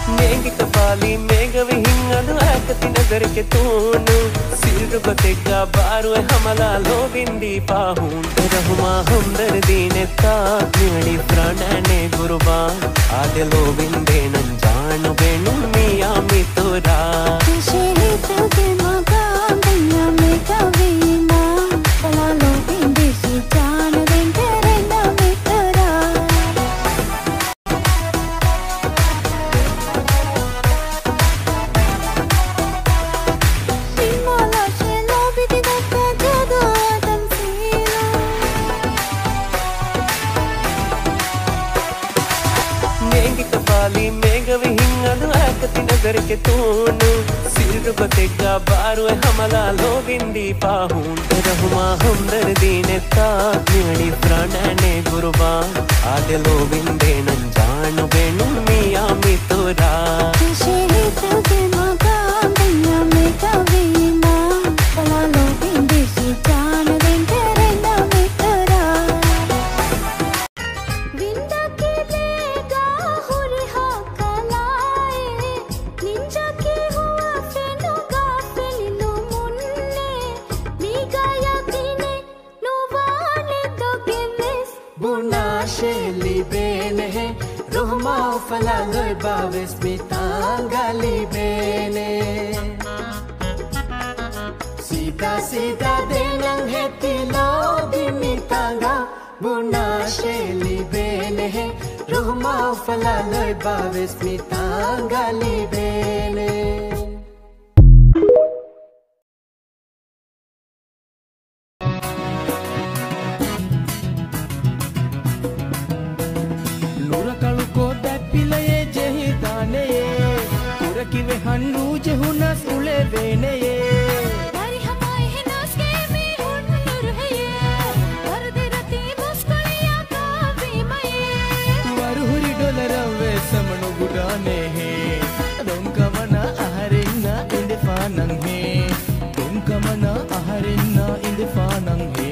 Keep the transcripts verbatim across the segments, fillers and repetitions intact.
Nengi kapali mega vihingadu akati nazar ke tunu sir batega baru hamala lovindi pahun rahuma hamdardi ne ta niyani pranane gurban ade lovinde nan jaanu benu miya mitura sheli toge magam danya me kavina pala lovindi si jaanu bende renda mitura mega vihingadu akati nazar ke tunu sir batega baru hamala lovindi pahun rahuma hamdardi ne ta niyani pranane gurban ade lovinde nan jaanu benu miya mitura sheli toge magam danya me kavina pala lovindi si jaanu bende renda mitura vinda ke lega huriha Sheli bene Ruhma fala loy baves mitangali bene Sita sita denang heti lobi mitanga Buna sheli bene Ruhma fala loy baves mitangali bene किवे Hannu जेहुनस उले वेने ये तारी हमाए है नास के में हुन्नूर है ये हर दे रती मुस्कुलिया कावे मये वरुहुरी डॉलर वे समनु गुडाने है तुम कमना आहरिन्ना इंदे फानंग है तुम कमना आहरिन्ना इंदे फानंग है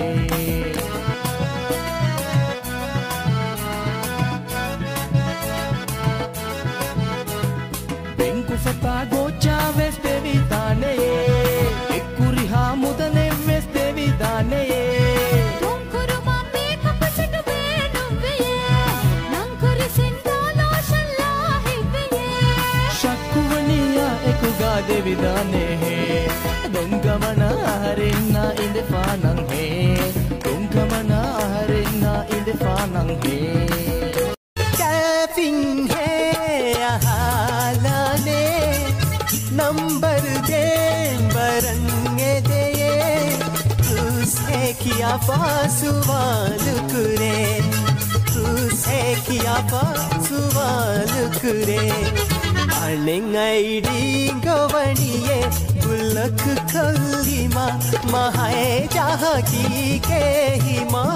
Fata gocha ves devi dane ekuri ha mudane ves devi dane tum kuru mamme kapasatu benu ve nan kuri sindala shallahi ve shakkuvaniya ekuga devi dane dum gamana harinna inde fanang he dum gamana harinna inde fanang he caffeine hai ahalane number दे बरंगे दे तुझसे किया सवाल करे तुझसे किया सवाल करे अणंगड़ी गवणिये बुलक खलीमा महाए जहाँ की के हिमा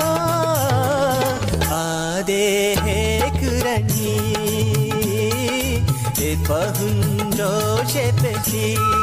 आदे है करनी पहुंचो शेपची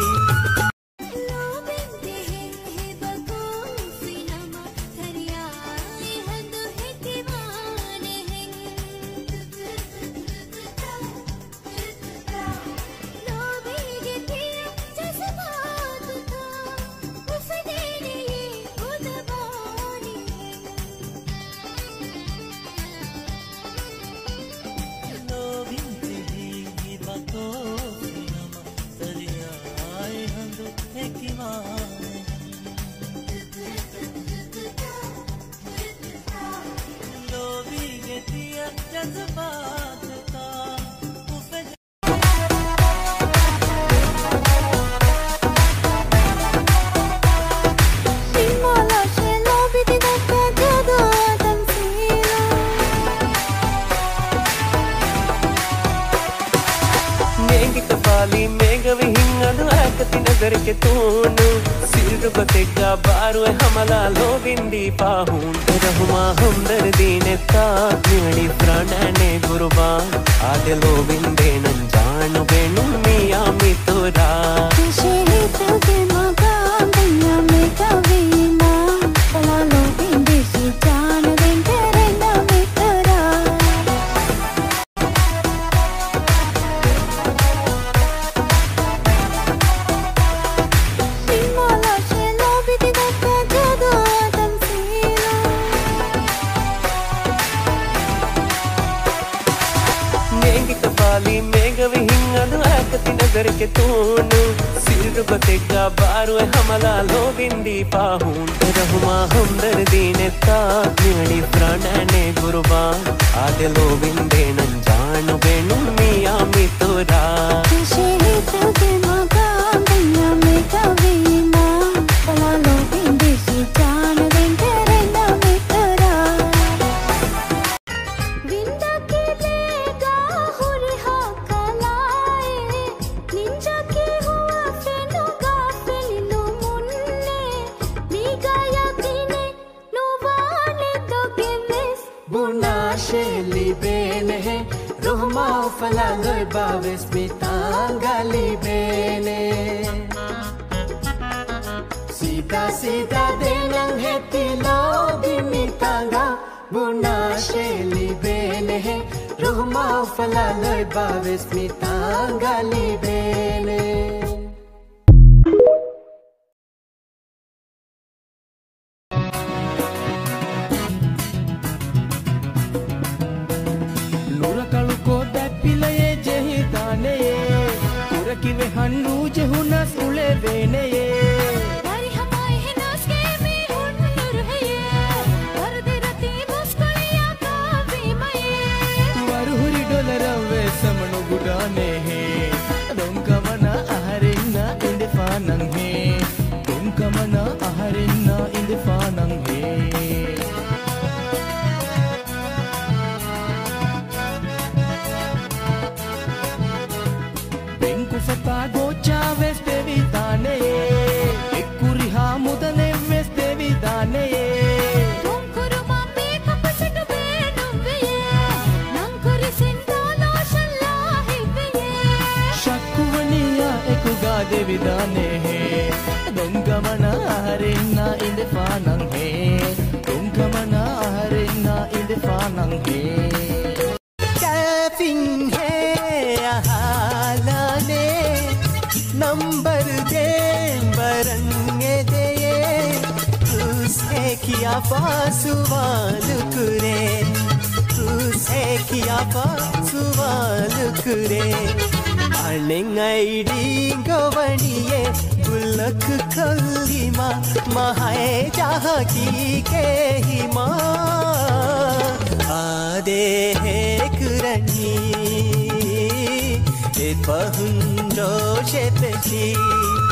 mega vihingadu akati nazar ke tunu sir batega baru hamala lovindi pahun rahuma hamdardi ne ta niyani pranane gurban ade lovinde nan jaanu benu miya mitura sheli toge magam danya me kavina pala lovindi si jaanu bende renda mitura नजर के तूनु सिर बतेगा बारू हमला लो बिंदी पाहूं रहमा हमदर्दी ने ताक निवड़ी प्राणने कुर्बान आदे लो बिंदे नंजानु बेनु मिया मी तोरा शेरी तके मगा बिया में कवीना पला लो बिंदी सी जान देंगे रेना में तोरा विंदा के लेगा हुरिहा कलाए निंजा के हुआ फेनुगा फेलिनो मुन्ने मीगाया दिने नोवाने तो गेमेस बुना शेली बेने Ruhma fala loy baves mitanga libene Sita sita denang heti lobi mitanga Buna sheli bene Ruhma fala loy baves mitanga libene किवे Hannu जेहुनस उले वेने ये तारी हमारे हैं नस के में हुन्नूर है ये हर दे रती मुस्कुलिया का बीमाये वरुहुरी डोलर वे समनु गुडाने हैं तुम कमना आहरिन्ना इंदे फानंग है तुम कमना आहरिन्ना इंदे फानंग है Fata gocha veste vidane ekuri ha mudane veste vidane tum kuru mamme kapasatu benu ve nan kuri sinda lotion lahi ve shakkuvaniya ekuga de vidane dum gamana harinna inde fanang he dum gamana harinna inde fanang he caffeine number दे बरंगे दे तुझसे किया पासवाल करे तुझसे किया पासवाल करे earning ID गवनिये गुलक कलीमा महाए जहाँ की के ही माँ आदे है करनी It bahun do shepesi